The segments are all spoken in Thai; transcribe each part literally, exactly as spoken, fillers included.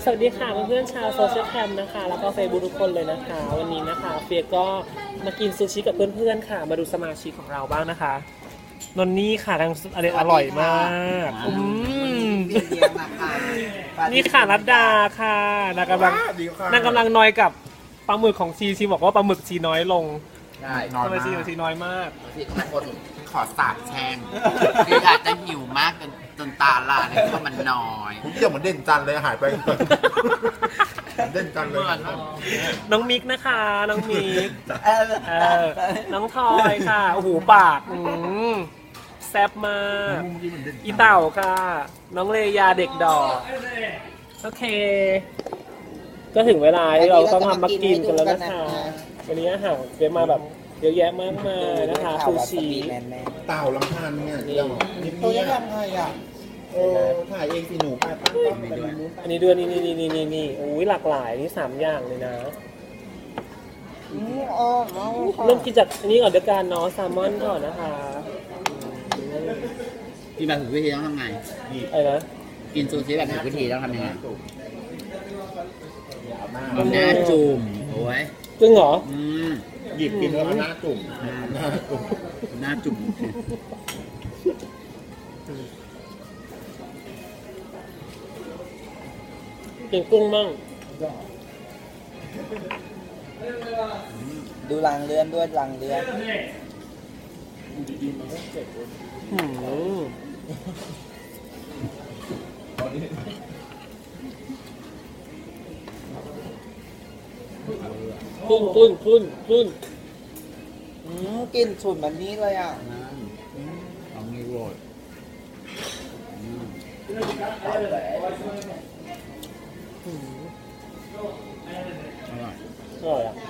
สวัสดีค่ะเพื่อนๆชาวโซเชียลแคมนะคะแล้วก็เฟซบุ๊กทุกคนเลยนะคะวันนี้นะคะเฟียก็มากินซูชิกับเพื่อนๆค่ะมาดูสมาชิกของเราบ้างนะคะนนนี่ค่ะทางอะไรอร่อยมากอืมนี่ค่ะรัตดาค่ะนางกำลังนางกำลังนอยกับปลาหมึกของชีชีบอกว่าปลาหมึกชีน้อยลงใช่ทำไมชีของชีน้อยมากที่ทุกคนขอสาบแช่งคืออาจจะหิวมากจนจนตาลายเพราะมันน้อยผมเกี่ยวเหมือนเด่นจันเลยหายไปเด่นจันเลยน้องมิกนะคะน้องมิกเออน้องทอยค่ะโอ้โหปากแซ่บมากอีเต่าค่ะน้องเลยาเด็กดอกโอเคก็ถึงเวลาที่เราต้องทำมากินกันแล้วนะคะวันนี้อาหารเตรียมมาแบบเยอะแยะมากมายนะคะซูชิเต่าลำพันเนี่ยนี่ตัวนี้ทำไงอ่ะเออถ่ายเองสิหนูไปตั้งกล้องไปดูอันนี้ด้วยนี่นี่นี่นี่นี่โอ้ยหลากหลายนี่สามอย่างเลยนะเริ่มกินจากอันนี้ก่อนเดี๋ยวการเนาะแซลมอนก่อนนะคะกินแบบถูกวิธีต้องทำไงอะไรนะกินซูชิแบบถูกวิธีต้องทำยังไงหน้าจุ่มโอ้ยจริงเหรอหยิบกินแล้วหน้าจุ่มหน้าจุ่มหน้าจุ่มกินกุ้งมั่งดูรังเรือนด้วยรังเรือนขึ้นขึ้นขึ้นขึ้นกินสูตรแบบนี้เลยอ่ะลองมีโรยอร่อยอ่ะ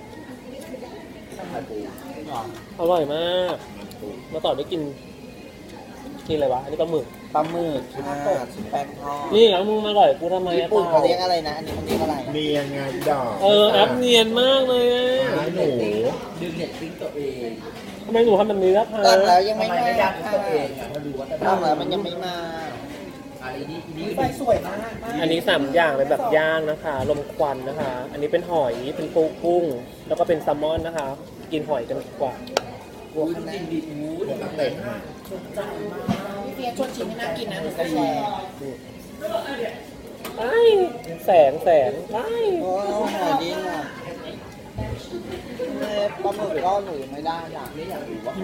อร่อยมากมาต่อได้กินกินอะไรวะอันนี้ปลาหมึกปลาหมึกค่ะชุบแป้งทอดนี่แล้วมึงอร่อยกูทำไมญี่ปุ่นเขาเรียกอะไรนะอันนี้เขาเรียกอะไรเนียนไงดอกเออแอปเนียนมากเลยหนูดึงเน็ตติ้งตัวเองทำไมหนูทำแบบนี้ล่ะคะตั้งแล้วยังไม่มาตั้งแล้วมันยังไม่มาไฟสวยมากอันนี้สามอย่างเลยแบบย่างนะคะลมควันนะคะอันนี้เป็นหอยเป็นปูกุ้งแล้วก็เป็นแซลมอนนะคะกินหอยกันดีกว่าบวกกันดีๆอู้บวกกันเต็มพี่เฟียชวนชิมให้น่ากินนะหนูก็แชร์ไอ้แสงแสงไอ้โอ้หอยดีอ่ะปลาหมึกก็หนูไม่ได้อยากไม่อยากดูว่า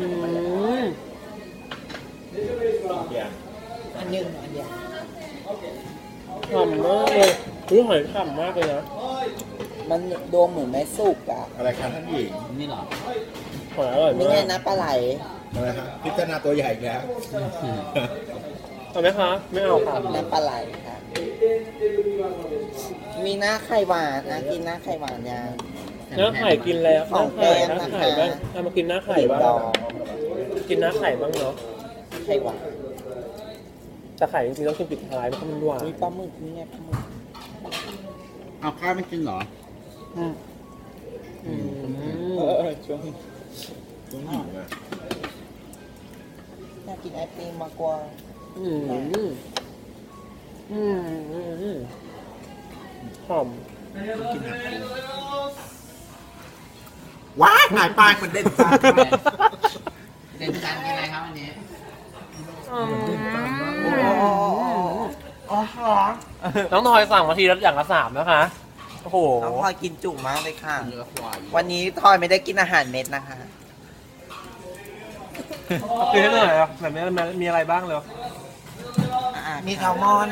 อันนึงอันเดียวฉ่ำมากเลยคือหอยฉ่ำมากเลยนะมันโดมเหมือนไม่สุกอ่ะอะไรครับท่านหญิงนี่หรอหอยอร่อยมากนี่ไงนะปลาไหลอะไรครับพิจารณาตัวใหญ่แล้วเอาไหมคะไม่เอาค่ะน้ำปลาไหลค่ะมีหน้าไข่หวานนะกินหน้าไข่หวานยังหน้าไข่กินแล้วหน้าไข่หน้าไข่บ้างเอามากินหน้าไข่บ้างกินหน้าไข่บ้างเนาะไข่หวานแต่ไข่จริงๆต้องกินปิดท้ายเพราะมันหวานมีปลาหมึกนี่ไงปลาหมึกเอาข้าวไม่กินเหรออืมอืมเออช่วงช่วงหิวอ่ะอยากกินไอติมมากกว่าอืมอืมอืมหอมกินหนักว้ายหายไปคนเด่นจันเด่นจันกินอะไรครับวันนี้น้องทอยสั่งมาทีละอย่างละสามนะคะโอ้โหน้องทอยกินจุมากเลยค่ะวันนี้ทอยไม่ได้กินอาหารเม็ดนะคะกินได้เลยอ่ะแบบนี้มีอะไรบ้างเลยมีแซลมอน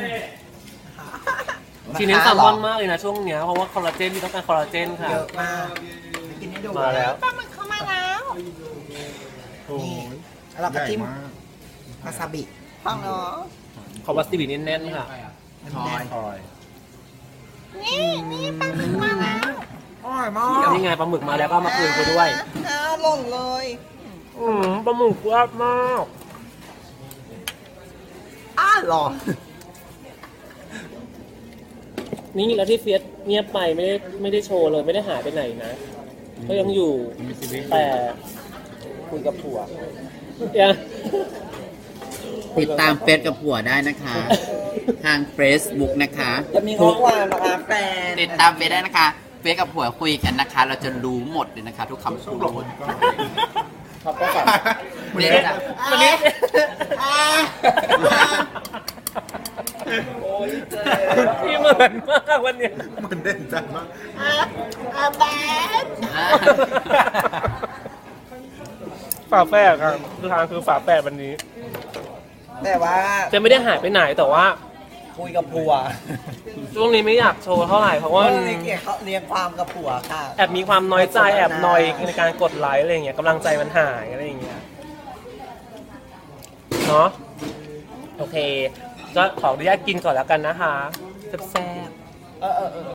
ทีนี้แซลมอนมากเลยนะช่วงเนี้ยเพราะว่าคอลลาเจนที่ต้องการคอลลาเจนค่ะเยอะมากกินให้ดูมาแล้วปลาหมึกเข้ามาแล้วนี่เราก็จิ้มวาซาบิฟังเนาะขอวาซาบิแน่นๆค่ะทอยทอยนี่นี่ปลาหมึกมาแล้วอร่อยมากนี่ไงปลาหมึกมาแล้วก็มาคืนกูด้วยอ้าวหล่นเลยอืมปลาหมึกแซ่บมากอ้าวหรอนี่แล้วที่เฟียสเงียบไปไม่ได้ไม่ได้โชว์เลยไม่ได้หายไปไหนนะก็ยังอยู่แต่คุยกับผัวยังติดตามเฟซกับผัวได้นะคะทางเฟซบุ๊กนะคะจะมีข้อความนะคะแฟนติดตามเฟซได้นะคะเฟซกับผัวคุยกันนะคะ เราจะรู้หมดเลยนะคะ ทุกคำพูดขอบคุณค่ะเด็ดอะวันนี้พี่เหมือนมากวันเนี้ยมันเด่นจังมากฝาแฝดครับคือทางคือฝาแฝดวันนี้แต่ว่าจะไม่ได้หายไปไหนแต่ว่าคุยกับผัวช่วงนี้ไม่อยากโชว์เท่าไหร่เพราะว่ามันเลี้ยงเกี่ยวเขาเลี้ยงความกับผัวค่ะแอบมีความน้อยใจแอบนอยในการกดไลค์อะไรอย่างเงี้ยกำลังใจมันหายอะไรอย่างเงี้ยเนาะโอเคก็ขออนุญาตกินก่อนแล้วกันนะคะแซ่บๆเออเออเออ